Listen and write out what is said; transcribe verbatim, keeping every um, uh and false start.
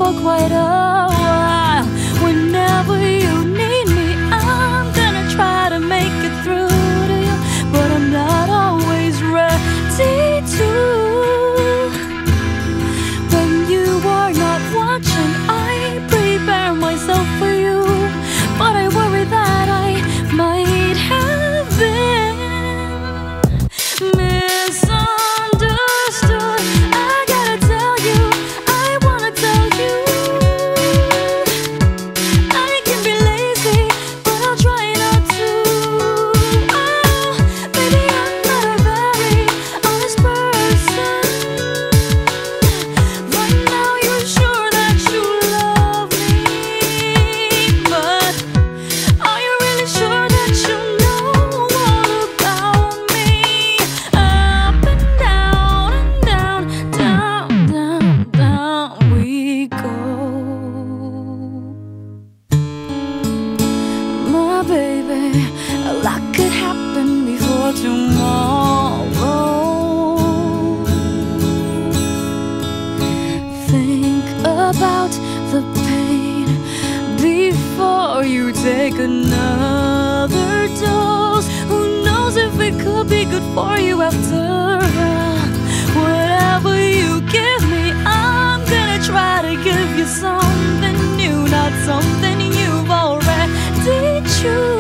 for quite a while. Whenever you need me, I'm gonna try to make it through to you, but I'm not always ready to. When you are not watching, I prepare myself for you, but I worry that I might have been misunderstood. I gotta tell you, I wanna tell you, I can be lazy, but I'll try not to. Oh, maybe I'm not a very honest person. Right now you're sure that you love me, but are you really sure that you know all about me? Up and down and down, down, down, down we go. My baby, a lot could happen before tomorrow. Think about the pain before you take another dose. Who knows if it could be good for you after all? Whatever you give me, I'm gonna try to give you something new, not something you've already chosen.